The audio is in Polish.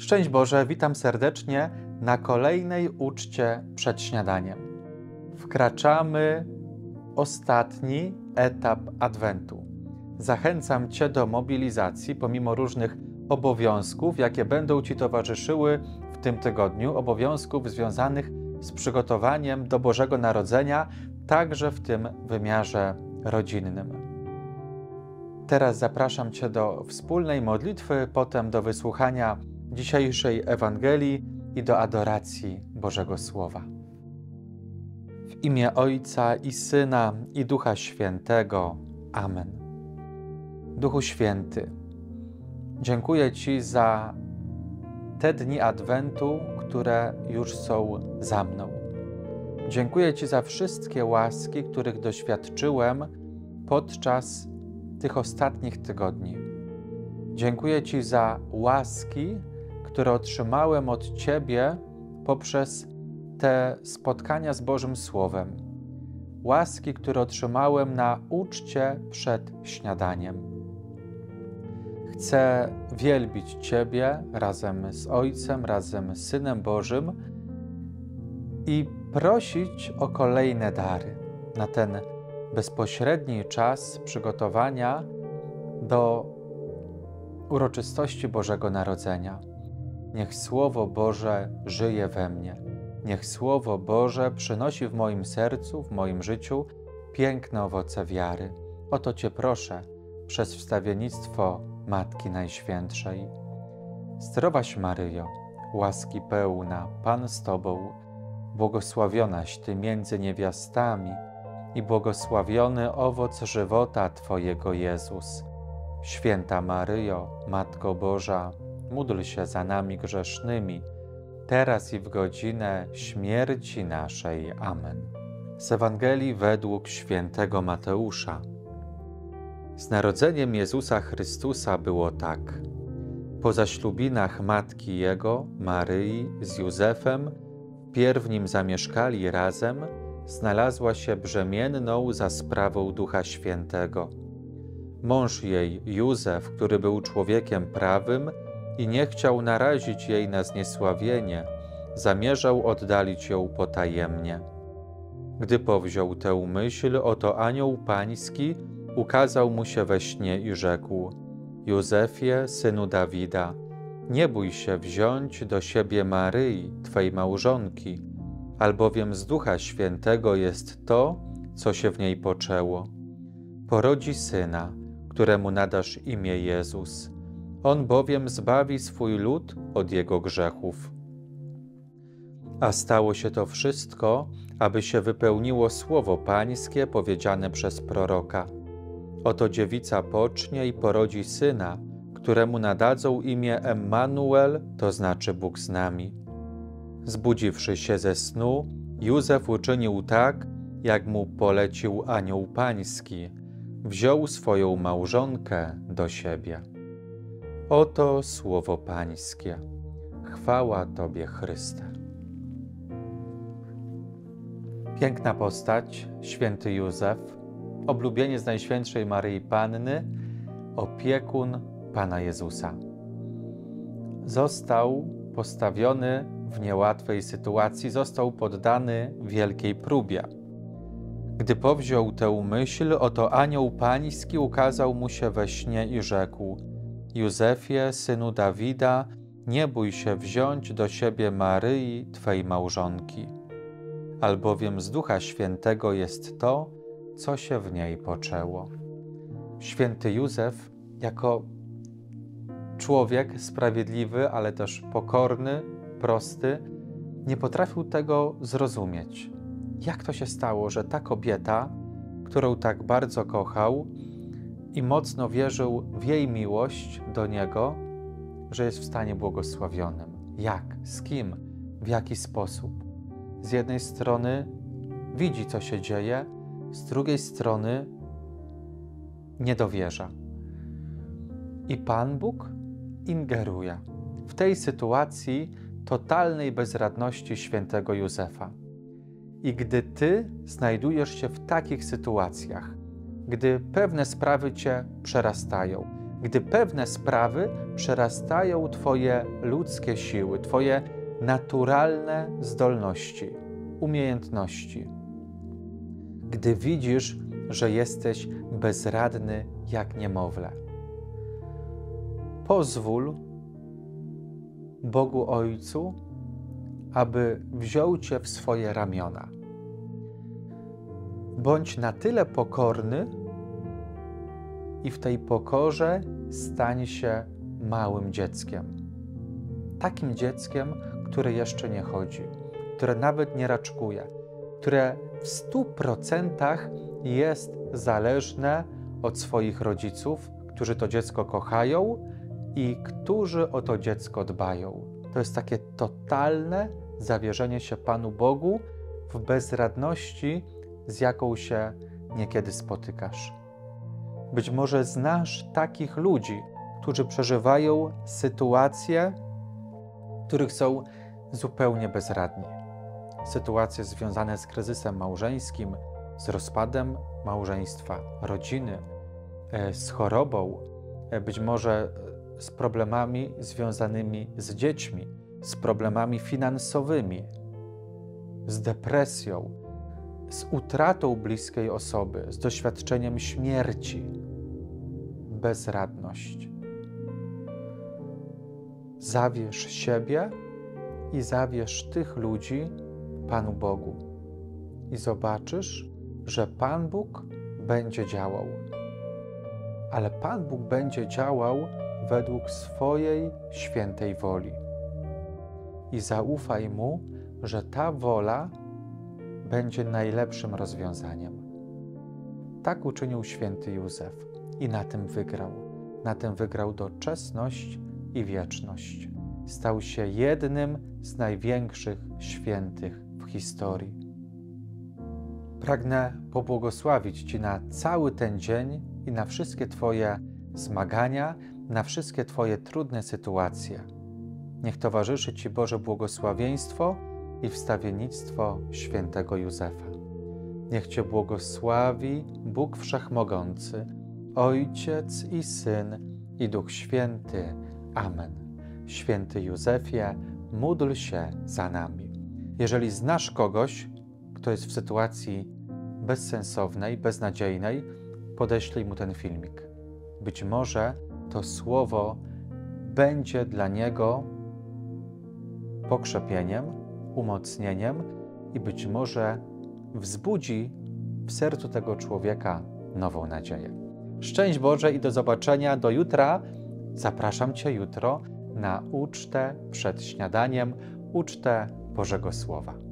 Szczęść Boże, witam serdecznie na kolejnej uczcie przed śniadaniem. Wkraczamy w ostatni etap Adwentu. Zachęcam Cię do mobilizacji pomimo różnych obowiązków, jakie będą Ci towarzyszyły w tym tygodniu, obowiązków związanych z przygotowaniem do Bożego Narodzenia, także w tym wymiarze rodzinnym. Teraz zapraszam Cię do wspólnej modlitwy, potem do wysłuchania dzisiejszej Ewangelii i do adoracji Bożego Słowa. W imię Ojca i Syna i Ducha Świętego. Amen. Duchu Święty, dziękuję Ci za te dni Adwentu, które już są za mną. Dziękuję Ci za wszystkie łaski, których doświadczyłem podczas tych ostatnich tygodni. Dziękuję Ci za łaski, które otrzymałem od Ciebie poprzez te spotkania z Bożym Słowem. Łaski, które otrzymałem na uczcie przed śniadaniem. Chcę wielbić Ciebie razem z Ojcem, razem z Synem Bożym i prosić o kolejne dary na ten bezpośredni czas przygotowania do uroczystości Bożego Narodzenia. Niech Słowo Boże żyje we mnie. Niech Słowo Boże przynosi w moim sercu, w moim życiu piękne owoce wiary. O to Cię proszę przez wstawiennictwo Matki Najświętszej. Zdrowaś Maryjo, łaski pełna, Pan z Tobą, błogosławionaś Ty między niewiastami i błogosławiony owoc żywota Twojego Jezus. Święta Maryjo, Matko Boża, módl się za nami grzesznymi, teraz i w godzinę śmierci naszej. Amen. Z Ewangelii według świętego Mateusza. Z narodzeniem Jezusa Chrystusa było tak. Po zaślubinach matki Jego, Maryi, z Józefem, wpierw nim zamieszkali razem, znalazła się brzemienną za sprawą Ducha Świętego. Mąż jej, Józef, który był człowiekiem prawym i nie chciał narazić jej na zniesławienie, zamierzał oddalić ją potajemnie. Gdy powziął tę myśl, oto anioł pański ukazał mu się we śnie i rzekł: Józefie, synu Dawida, nie bój się wziąć do siebie Maryi, Twej małżonki, albowiem z Ducha Świętego jest to, co się w niej poczęło. Porodzi syna, któremu nadasz imię Jezus. On bowiem zbawi swój lud od jego grzechów. A stało się to wszystko, aby się wypełniło słowo pańskie powiedziane przez proroka. Oto dziewica pocznie i porodzi syna, któremu nadadzą imię Emmanuel, to znaczy Bóg z nami. Zbudziwszy się ze snu, Józef uczynił tak, jak mu polecił anioł pański. Wziął swoją małżonkę do siebie. Oto słowo pańskie. Chwała Tobie, Chryste. Piękna postać, święty Józef, oblubieniec Najświętszej Maryi Panny, opiekun Pana Jezusa. Został postawiony w niełatwej sytuacji, został poddany wielkiej próbie. Gdy powziął tę myśl, oto anioł pański ukazał mu się we śnie i rzekł: Józefie, synu Dawida, nie bój się wziąć do siebie Maryi, Twej małżonki, albowiem z Ducha Świętego jest to, co się w niej poczęło. Święty Józef, jako człowiek sprawiedliwy, ale też pokorny, prosty, nie potrafił tego zrozumieć. Jak to się stało, że ta kobieta, którą tak bardzo kochał i mocno wierzył w jej miłość do niego, że jest w stanie błogosławionym? Jak? Z kim? W jaki sposób? Z jednej strony widzi, co się dzieje, z drugiej strony nie dowierza. I Pan Bóg ingeruje w tej sytuacji totalnej bezradności świętego Józefa. I gdy Ty znajdujesz się w takich sytuacjach, gdy pewne sprawy Cię przerastają, gdy pewne sprawy przerastają Twoje ludzkie siły, Twoje naturalne zdolności, umiejętności. Gdy widzisz, że jesteś bezradny jak niemowlę. Pozwól Bogu Ojcu, aby wziął Cię w swoje ramiona. Bądź na tyle pokorny i w tej pokorze stań się małym dzieckiem. Takim dzieckiem, które jeszcze nie chodzi, które nawet nie raczkuje, które w 100% jest zależne od swoich rodziców, którzy to dziecko kochają i którzy o to dziecko dbają. To jest takie totalne zawierzenie się Panu Bogu w bezradności, z jaką się niekiedy spotykasz. Być może znasz takich ludzi, którzy przeżywają sytuacje, w których są zupełnie bezradni. Sytuacje związane z kryzysem małżeńskim, z rozpadem małżeństwa, rodziny, z chorobą, być może z problemami związanymi z dziećmi, z problemami finansowymi, z depresją, z utratą bliskiej osoby, z doświadczeniem śmierci. Bezradność. Zawierz siebie i zawierz tych ludzi Panu Bogu i zobaczysz, że Pan Bóg będzie działał. Ale Pan Bóg będzie działał według swojej świętej woli. I zaufaj Mu, że ta wola będzie najlepszym rozwiązaniem. Tak uczynił święty Józef i na tym wygrał. Na tym wygrał doczesność i wieczność. Stał się jednym z największych świętych w historii. Pragnę pobłogosławić Ci na cały ten dzień i na wszystkie Twoje zmagania, na wszystkie Twoje trudne sytuacje. Niech towarzyszy Ci Boże błogosławieństwo i wstawiennictwo świętego Józefa. Niech Cię błogosławi Bóg Wszechmogący, Ojciec i Syn i Duch Święty. Amen. Święty Józefie, módl się za nami. Jeżeli znasz kogoś, kto jest w sytuacji bezsensownej, beznadziejnej, podeślij mu ten filmik. Być może to słowo będzie dla niego pokrzepieniem, umocnieniem i być może wzbudzi w sercu tego człowieka nową nadzieję. Szczęść Boże i do zobaczenia do jutra. Zapraszam Cię jutro na ucztę przed śniadaniem, ucztę Bożego Słowa.